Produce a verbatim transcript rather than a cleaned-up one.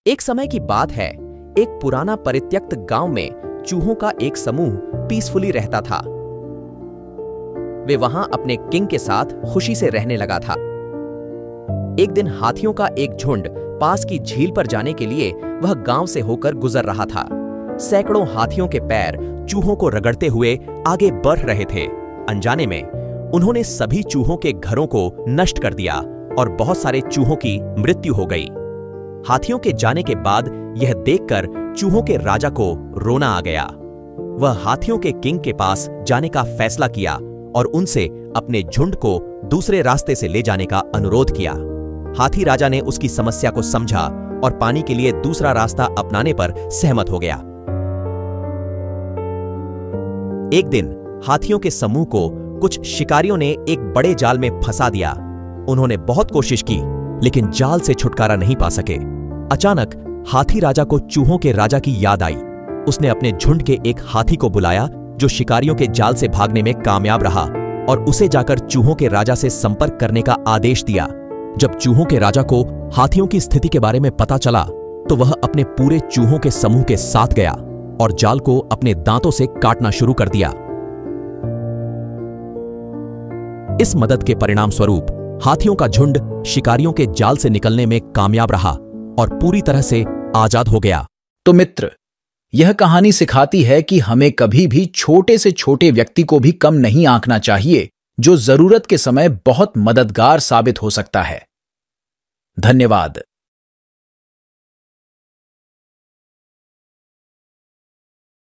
एक समय की बात है, एक पुराना परित्यक्त गांव में चूहों का एक समूह पीसफुली रहता था। वे वहां अपने किंग के साथ खुशी से रहने लगा था। एक दिन हाथियों का एक झुंड पास की झील पर जाने के लिए वह गांव से होकर गुजर रहा था। सैकड़ों हाथियों के पैर चूहों को रगड़ते हुए आगे बढ़ रहे थे। अनजाने में उन्होंने सभी चूहों के घरों को नष्ट कर दिया और बहुत सारे चूहों की मृत्यु हो गई। हाथियों के जाने के बाद यह देखकर चूहों के राजा को रोना आ गया। वह हाथियों के किंग के पास जाने का फैसला किया और उनसे अपने झुंड को दूसरे रास्ते से ले जाने का अनुरोध किया। हाथी राजा ने उसकी समस्या को समझा और पानी के लिए दूसरा रास्ता अपनाने पर सहमत हो गया। एक दिन हाथियों के समूह को कुछ शिकारियों ने एक बड़े जाल में फंसा दिया। उन्होंने बहुत कोशिश की, लेकिन जाल से छुटकारा नहीं पा सके। अचानक हाथी राजा को चूहों के राजा की याद आई। उसने अपने झुंड के एक हाथी को बुलाया जो शिकारियों के जाल से भागने में कामयाब रहा, और उसे जाकर चूहों के राजा से संपर्क करने का आदेश दिया। जब चूहों के राजा को हाथियों की स्थिति के बारे में पता चला तो वह अपने पूरे चूहों के समूह के साथ गया और जाल को अपने दांतों से काटना शुरू कर दिया। इस मदद के परिणाम स्वरूप हाथियों का झुंड शिकारियों के जाल से निकलने में कामयाब रहा और पूरी तरह से आजाद हो गया। तो मित्र, यह कहानी सिखाती है कि हमें कभी भी छोटे से छोटे व्यक्ति को भी कम नहीं आंकना चाहिए, जो जरूरत के समय बहुत मददगार साबित हो सकता है। धन्यवाद।